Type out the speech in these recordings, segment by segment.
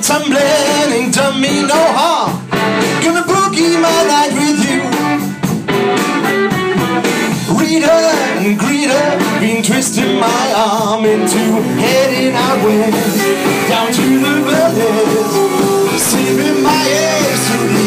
tumbling ain't done me no harm. Gonna boogie my night with you. Reader and greeter, been twisting my arm into heading out west, down to the valleys, sipping my eggs to the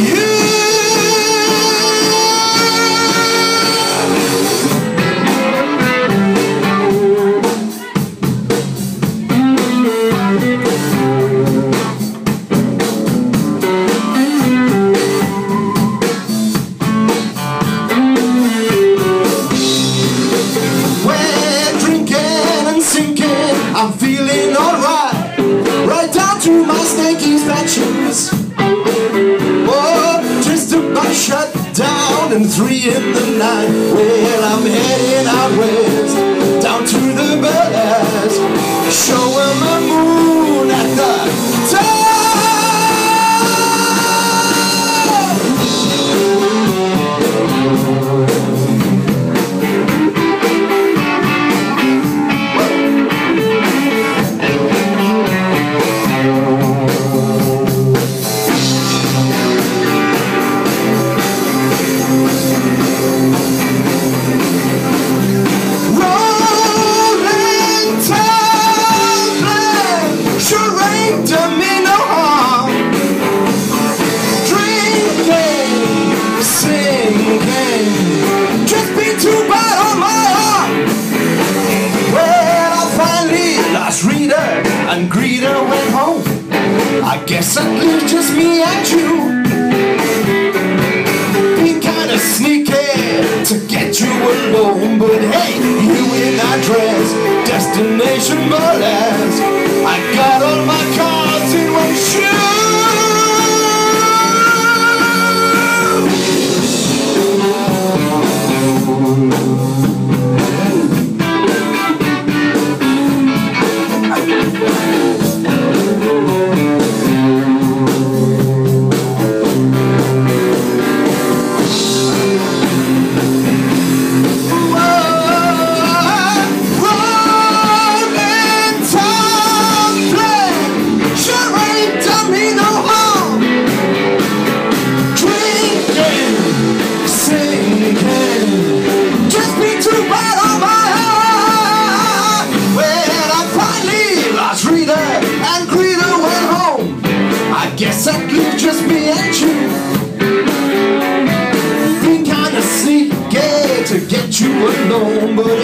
I'm feeling alright, right down to my snaky patches. Oh, just about shut down and 3 in the night. Well, I'm heading out west, down to the birds, showing the moon at the top. And greeter went home. I guess that leaves just me and you. Been kinda sneaky to get you alone, but hey, you in that dress, destination molest. I got all my cards in one shoe. Guess that leaves just me and you. Been kinda sneaky to get you alone, but